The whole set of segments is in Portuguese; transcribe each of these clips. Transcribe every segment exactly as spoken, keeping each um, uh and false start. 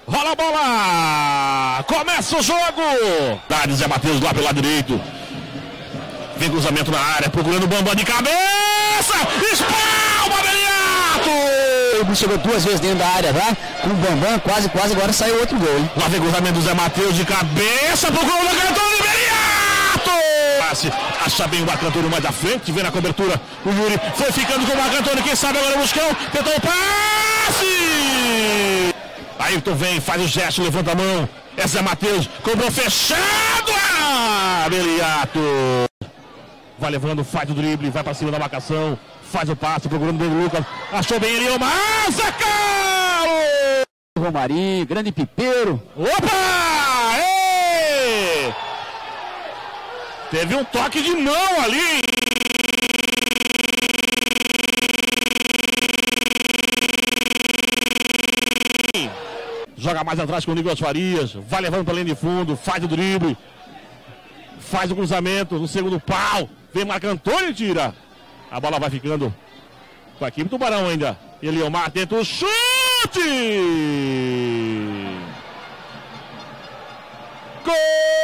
Rola a bola! Começa o jogo! Dário Zé Matheus lá pelo lado direito. Vem cruzamento na área, procurando o Bambam de cabeça! Espalma, Beliato! Ele chegou duas vezes dentro da área, tá? Com o Bambam, quase, quase, agora saiu outro gol, hein? Lá vem cruzamento do Zé Matheus de cabeça, procurando o cantor de Beliato! Passe, acha bem o Marco Antônio mais à frente, vem na cobertura o Yuri, foi ficando com o Marco Antônio, quem sabe agora o Buscão, tentou o passe! Ayrton vem, faz o gesto, levanta a mão, é Zé Matheus, cobrou fechado! Ah, Beliato! Vai levando, faz o drible, vai pra cima da marcação, faz o passe, procurando o Lucas, achou bem ele, Omar, Zé Carlos! Romarinho, grande pipeiro. Opa! Ei! Teve um toque de mão ali. Joga mais atrás com o Nicolas Farias, vai levando pra linha de fundo, faz o drible, faz o cruzamento no segundo pau, vem Marco Antônio e tira. A bola vai ficando com a equipe do Tubarão ainda. Eliomar tenta o chute! Gol!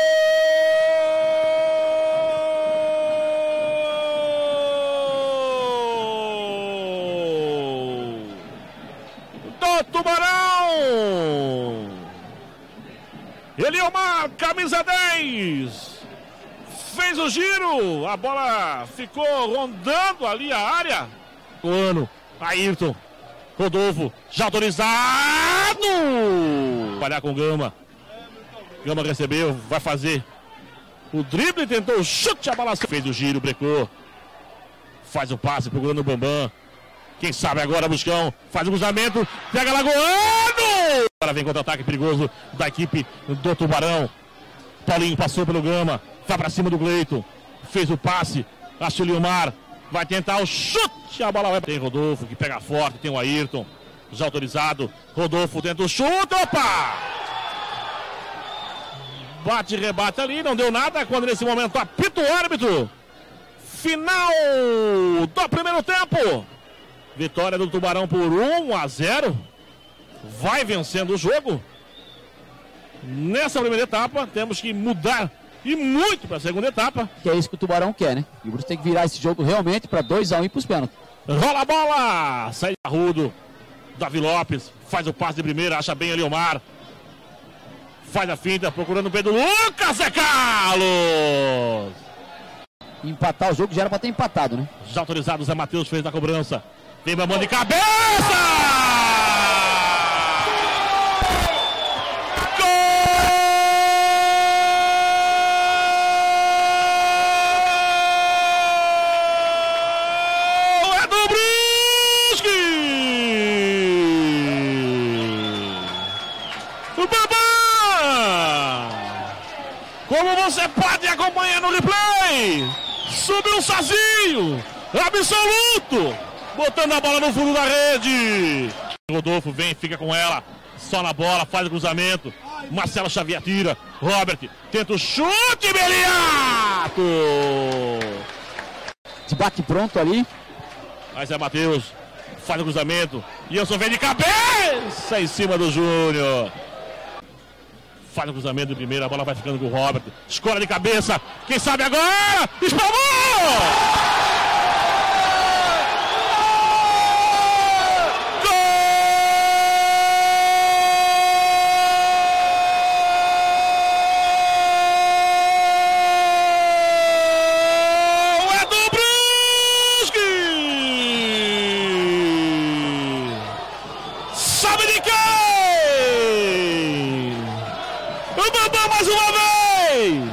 Do Tubarão! Eliomar, camisa dez! Fez o giro, a bola ficou rondando ali a área. O ano, Ayrton, Rodolfo, já autorizado. Trabalhar com o Gama. Gama recebeu, vai fazer o drible, tentou o chute, a bola fez o giro, brecou. Faz o passe, procurando o Bambam. Quem sabe agora, Buscão, faz o cruzamento, pega Lagoano. Agora vem contra-ataque perigoso da equipe do Tubarão. Paulinho passou pelo Gama, vai pra cima do Gleito, fez o passe, acha o Liomar, vai tentar o chute, a bola vai. Tem Rodolfo que pega forte, tem o Ayrton, já autorizado, Rodolfo tenta o chute, opa! Bate e rebate ali, não deu nada, quando nesse momento apita o árbitro. Final do primeiro tempo. Vitória do Tubarão por um a zero. Vai vencendo o jogo. Nessa primeira etapa, temos que mudar e muito para a segunda etapa. Que é isso que o Tubarão quer, né? E o Bruce tem que virar esse jogo realmente para dois a um e para os pênaltis. Rola a bola! Sai Arrudo. Davi Lopes faz o passe de primeira, acha bem ali Omar. Faz a finta, procurando o Pedro Lucas, Zé Carlos! Empatar o jogo já era para ter empatado, né? Já autorizado, Zé Matheus fez na cobrança. Vem Bambam de cabeça! Como você pode acompanhar no replay, subiu sozinho, absoluto, botando a bola no fundo da rede. Rodolfo vem, fica com ela, só na bola, faz o cruzamento. Marcelo Xavier tira, Robert tenta o chute, Beliato. Se bate pronto ali. Mas é Matheus, faz o cruzamento, Ilson vem de cabeça em cima do Júnior. Faz o cruzamento de primeira, a bola vai ficando com o Robert. Escola de cabeça, quem sabe agora? Espalmou! Gol! É do Brusque! Sabe de quem? O Bambam mais uma vez!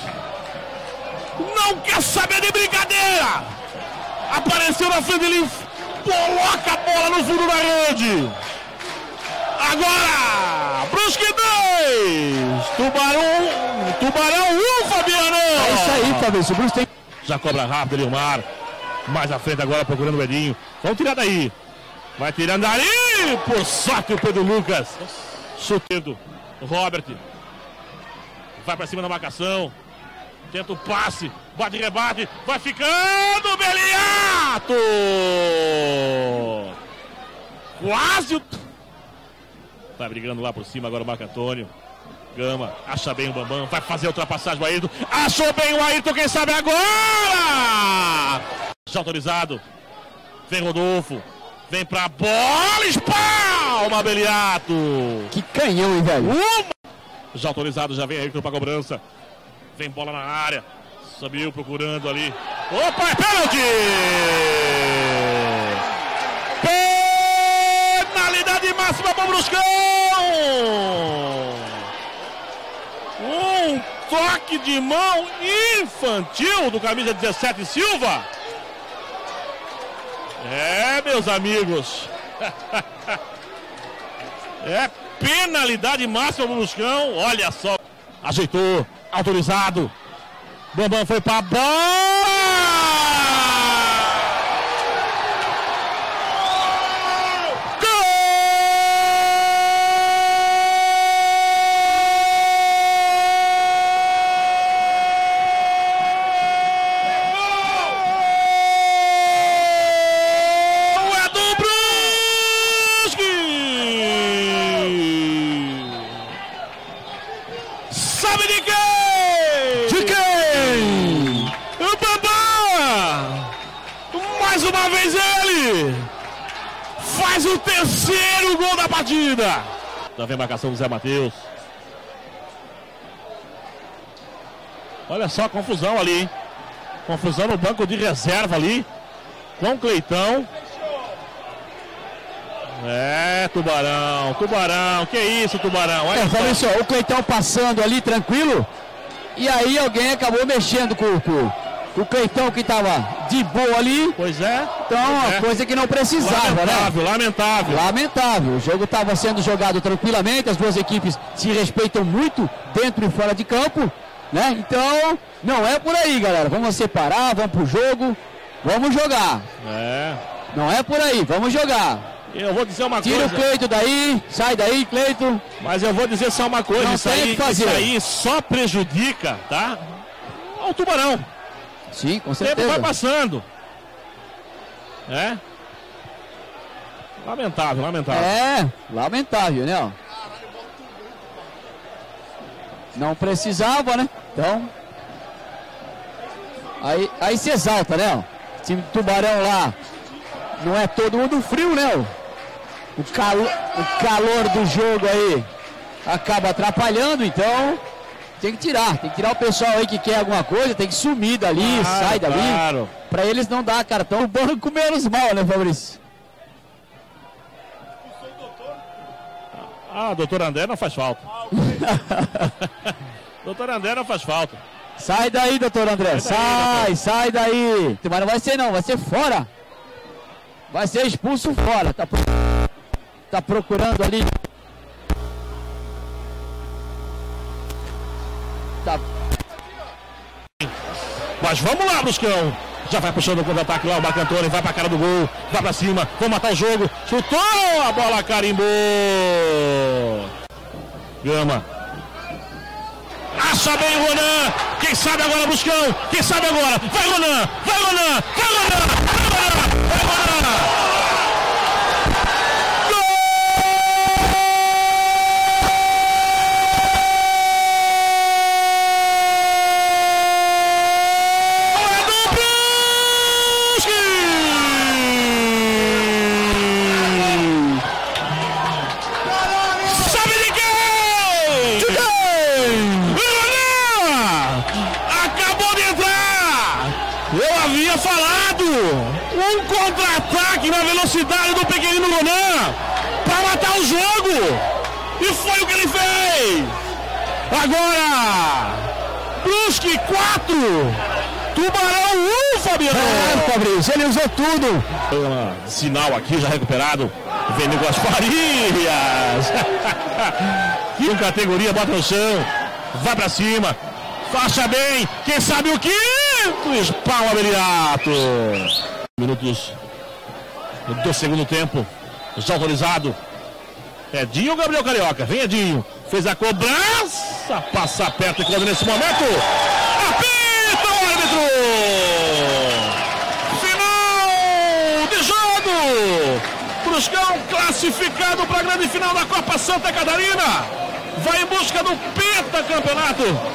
Não quer saber de brincadeira! Apareceu na frente dele, coloca a bola no fundo da rede! Agora! Brusque dois! Tubarão, Tubarão um, Fabiano! É isso aí, Fabrício. O Bruce tem... Já cobra rápido, Eliomar. Mais à frente agora, procurando o Edinho. Vamos tirar daí. Vai tirando daí! Por sorte o Pedro Lucas. Chutando. Robert. Vai pra cima da marcação. Tenta o passe. Bate e rebate. Vai ficando Beliato! Quase o... Vai brigando lá por cima agora o Marco Antônio. Gama, acha bem o Bambam, vai fazer a ultrapassagem do Ayrton. Achou bem o Ayrton, quem sabe agora! Já autorizado. Vem Rodolfo. Vem pra bola, espalma, Beliato. Que canhão, hein, velho? Uma. Já autorizado, já vem Ayrton pra cobrança. Vem bola na área. Subiu procurando ali. Opa, é pênalti! Penalidade máxima para o Bruscão! Um toque de mão infantil do camisa dezessete Silva. É, meus amigos. É penalidade máxima para o Bruscão. Olha só. Ajeitou, autorizado. Bambam foi para a bola. Sabe de quem? De quem? O Bambam! Mais uma vez ele! Faz o terceiro gol da partida! Tá vendo a marcação do Zé Matheus. Olha só a confusão ali, hein? Confusão no banco de reserva ali. Com o Cleitão. É, Tubarão, Tubarão, que isso, Tubarão? Olha É, falei só. só, o Cleitão passando ali tranquilo, e aí alguém acabou mexendo com, com, com o Cleitão que tava de boa ali. Pois é. Então, pois uma é. coisa que não precisava, Lamentável, né? lamentável. Lamentável. O jogo estava sendo jogado tranquilamente, as duas equipes se respeitam muito dentro e fora de campo, né? Então, não é por aí, galera. Vamos separar, vamos pro jogo, vamos jogar. É. Não é por aí, vamos jogar. Eu vou dizer uma Tira coisa. o Cleito daí, sai daí, Cleito. Mas eu vou dizer só uma coisa. Não Isso tem aí, o que fazer. isso aí só prejudica, tá? Ao Tubarão. Sim, com O tempo certeza. vai passando. É. Lamentável, lamentável. É, lamentável, né? ó. Não precisava, né? Então. Aí, aí se exalta, né? ó. O time do Tubarão lá. Não é todo mundo frio, né? ó. O, calo, o calor do jogo aí acaba atrapalhando, então tem que tirar. Tem que tirar o pessoal aí que quer alguma coisa, tem que sumir dali, Claro, sai dali. claro. Pra eles não dar cartão, o banco menos mal, né, Fabrício? Ah, doutor André não faz falta. doutor André não faz falta. Sai daí, doutor André. Sai daí, Sai, doutor. sai daí. Mas não vai ser não, vai ser fora. Vai ser expulso fora. Tá, pro... tá procurando ali. Tá. Mas vamos lá, Bruscão. Já vai puxando o contra-ataque lá, o Marco Antônio vai pra cara do gol, vai pra cima, vou matar o jogo, chutou, a bola carimbou. Gama. Acha bem o Ronan, quem sabe agora, Bruscão, quem sabe agora, vai Ronan, vai Ronan, vai Ronan, vai Ronan, vai Ronan. Eu havia falado, um contra-ataque na velocidade do pequenino Ronan para matar o jogo, e foi o que ele fez. Agora, Brusque quatro, Tubarão um, Fabiano. É, Fabrício, ele usou tudo. Sinal aqui já recuperado, vem Nicolas Farias. Que categoria, bota no chão, vai pra cima, faixa bem, quem sabe o que? Espalma Beliato. Minutos do segundo tempo. Já autorizado. Edinho ou Gabriel Carioca? Vem Edinho. Fez a cobrança. Passa perto quando nesse momento. Apita o árbitro. Final de jogo. Bruscão classificado para a grande final da Copa Santa Catarina. Vai em busca do pentacampeonato.